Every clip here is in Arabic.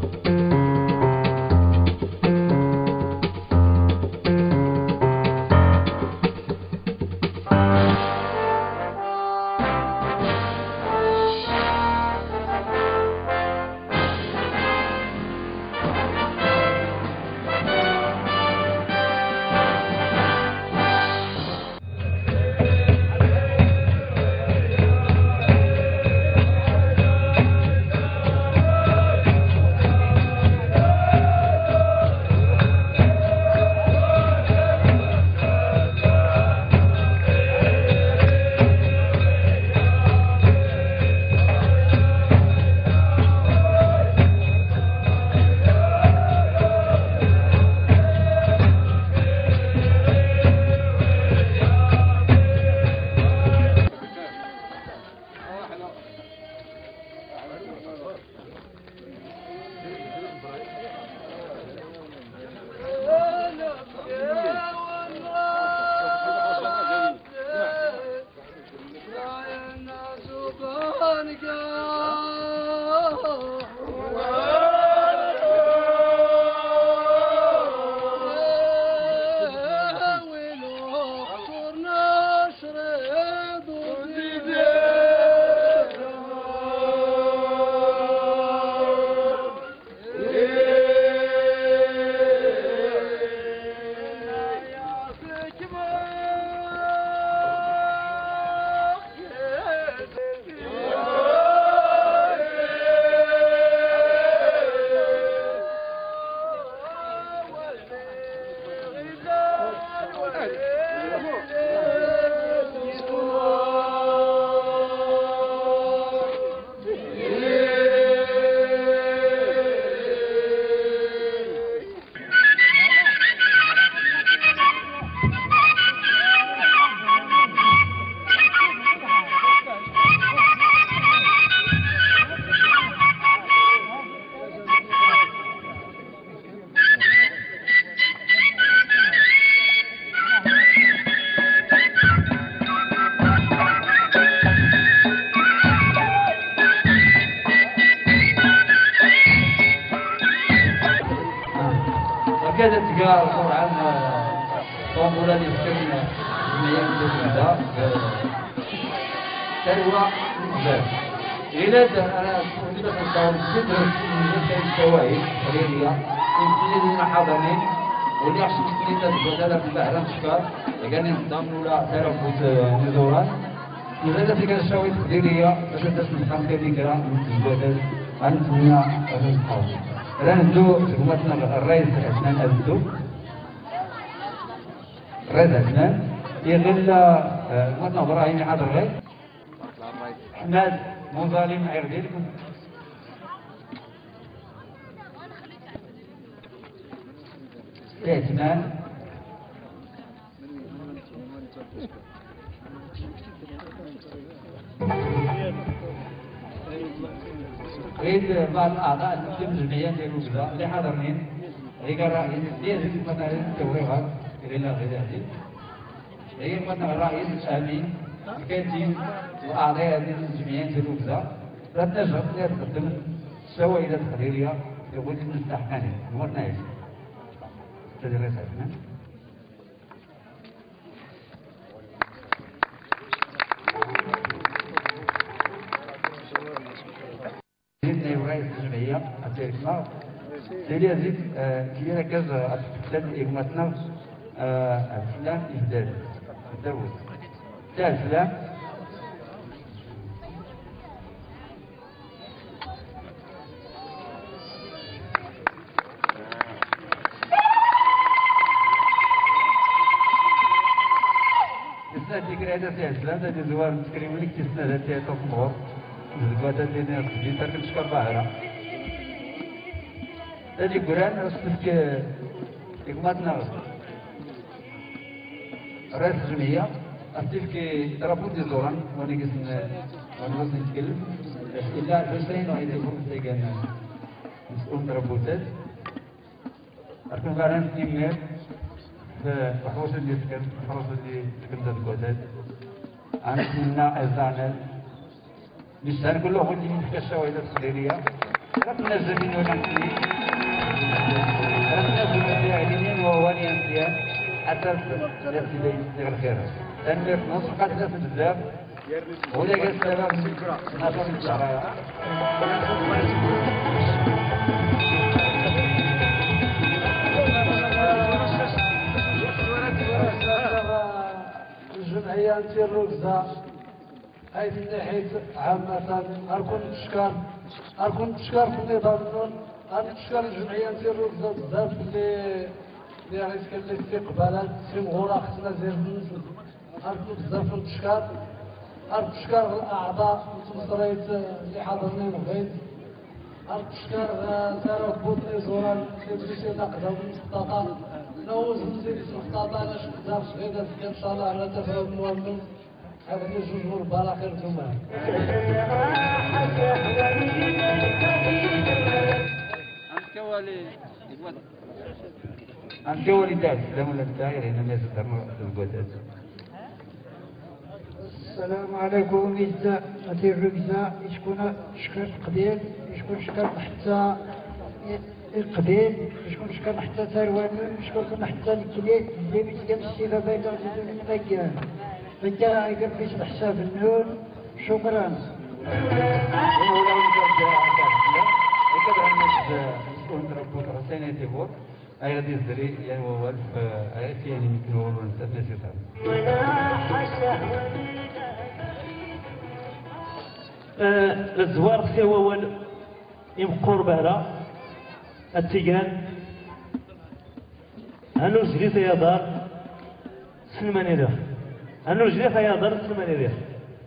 كذا تلقى طبعا طنبوله ديال السكن مليان ديال ثروه بزاف. إلا انا كنت كنصاوب السدر من الشواهد الخيريه يمكن لنا حاضرين واللي عشان كلينا البداله في البحر الشكار كان ينظم ولا تلفت نزورات وزاد في كذا الشواهد الخيريه باش تسمح كذكرى من البدل غنتمنى هذا الصحاب. رندو حكومتنا الرئيس عثمان أبدو الرئيس عثمان يغل حكومتنا إبراهيم حاضر غير أحمد منظلم عيرديلكم عثمان غير بعض الأعضاء الجمعية ديال الوزراء اللي حاضرين غير الرئيس ديال مثلا التوريغات غير غير هذه غير مثلا الرئيس الأمين الكاتب وأعضاء هذه الجمعية ديال الوزراء لا تنجم تقدم الشواهد التقريرية لغاية المستحقين المتناقش. سيدي الرئيس عثمان. رئيس الجمعية التاريخية سيدي عزيز كي ركز على إقامتنا الإسلام إهداد الدروس تاع الإسلام تسنى تكري هذا تاع الإسلام تاع الزوار تكريم لك تسنى هذا تاع التصمور زكاة ديال الخديم تاع كنشكر باهرة هذه قران رسلك إقامتنا رئيس الجمعية أفتلك رابط دي زوران وانا قلت نتكلم إلا جلسين وعيد فرصة كان مسؤول رابطات أكون غاران نيمير في الحوشة اللي سكن الحوشة اللي سكن ذات الكوتات أنا أزعنا نشتغل كله هو اللي من الشواهد التقريرية غتنزل ولا نسلي غتنزل اللاعبين وهو مزيان حتى سيدي يجزيه الخير لأن في نص بقات ناس بزاف ولا قال السبب ناس الشعراء الجمعية نتي الركزة حيث من حيث عامة أركون تشكر في النظام تشكر الجمعية نتي الركزة بزاف اللي غير كان الاستقبالات في مغورة خصنا زير أركون بزاف نتشكر الأعضاء المتمصريت اللي حاضرين الغيث تشكر تربط زوران في نقدة بالمخططة نوز نزيد المخططة لاش نقدر شغيدة إن شاء الله على تفاهم المؤمن هذا الجمهور بالاخير كمان أنت والدات السلام ولا الداعي هنا ما يصدرنا الجوازات. السلام عليكم إذا أتي الركزة يشكون شكر قبيل يشكون شكر حتى القبيل يشكون شكر حتى ثروان يشكون حتى الكليت اللي بيتقام السيفة بيضاء بدون مكان بالتالي يقف فيش الحساب النون شكرا أي غادي يزري يعني هو في يعني يمكن هو نسات نسيتها. الزوار سوا يمقور بهرا التيجان هنو جليس يا دار سلماني ده هنو جليس يا دار سلماني ده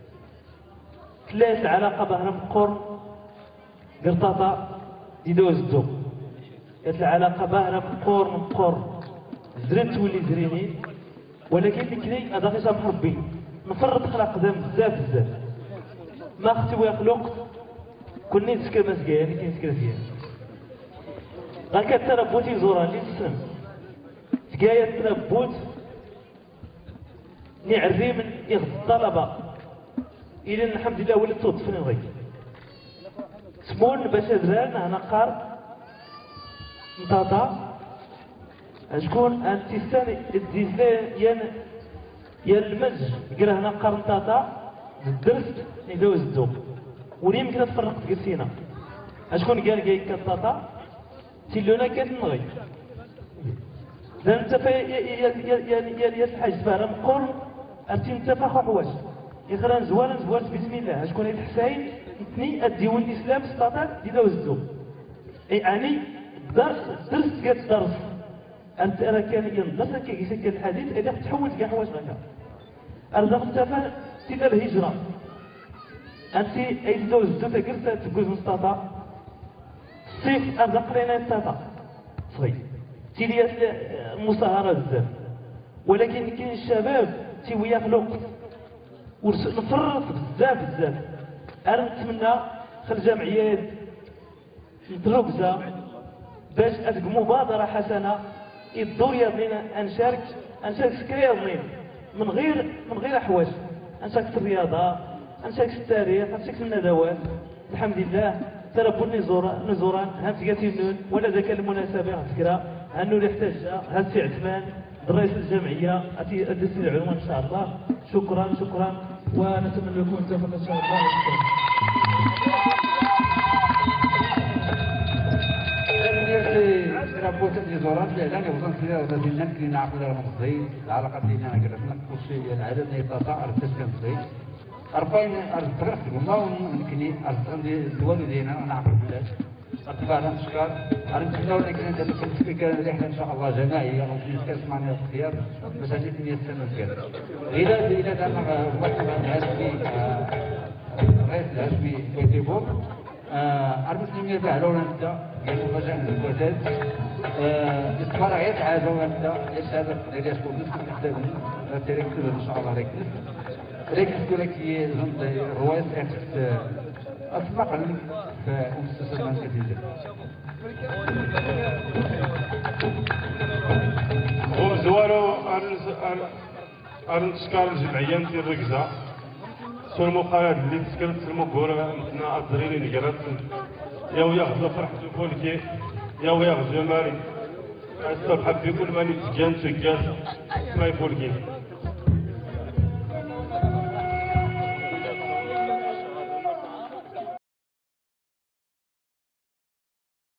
ثلاث العلاقة بهرا مقور قرطاطا يدوز الدوم العلاقة باهرة مقور زرنت ولي زريني ولكن لكني أضغي سامح ربي نفرط خلق دم بزاف ما اختي ويخلق كوني نسكر مسكيا اللي كنسكر فيها غاكا تربوتي زوراني تسلم تقايا تربوت نعري من إغض الطلبة إلى الحمد لله ولد صوت غير سمون باش أدران هنا قار نطاطا شكون انتستاني الديزلي ين المج قرا هنا قرن طاطا الدرس يدوز الدوب ولي يمكن تفرق تقسينا شكون قال جاي كطاطا تيلونا كتنغي انت يا الحاج فهرا مقول انت فاخو حواش يخرا زوال بسم الله شكون الحسين اثني الديوان الاسلام سطاطا يدوز الدوب يعني درس قد درس انت انا كان يندرس كيسكت الحديث اذا تحول كاع حوايج غير ارزق التفا تيدا الهجره انت اي دوز دوتا قلت تجوز مستطا الصيف ارزق لنا التفا صغير تيليات المصاهره بزاف ولكن كاين الشباب تيويا في الوقت ونفرط بزاف انا نتمنى خل جمعيات نتركزه باش هذيك مبادرة حسنة الدور يضنينا أنشارك سكريا يضنين من غير أحواج أنشارك في الرياضة أنشارك في التاريخ أنشارك في الندوات الحمد لله تربوا نزوران هم تقاتلون ولا ذاك المناسبة فكرة أنه اللي يحتاج هاد سي عثمان رئيس الجمعية أدرس العنوان إن شاء الله شكرا ونتمنى لكم التوفيق إن شاء الله ربوت الزورات لأن يوصل فيها وزادنا كلي نعقل المصري العلاقة ديالنا قلنا كلشي العدد يتقطع على التسكن المصري 40 أرتغرف هما وممكن أرتغرف الدول ديالنا نعقل بلاش أتفاهم نشكر أرنتنا ولكن أنت تكون رحلة إن شاء الله جماعية وفي كاسمانيا الخيار باش هذه الدنيا السنة الجاية إلى أنا واحد الهاشمي رئيس الهاشمي كوتيبو المسلمين فعلوا لنا قالوا مجال الجوازات الاستخبار غير عادوا أنت ليش هذا اللي يشكون نسكن نحتاجون تركز إن شاء الله ركز لك رواية أسبق في مستشفى كثير. هو زوالو أنشكار الجمعية نتي الركزة سلمو قرار اللي تسكنت سلمو كورا نتنا أدريني نقرات يا وياخذ فرحة فولكي يا وياخذ جماري الصبح بكل من يتجان سجاس ما يفولكي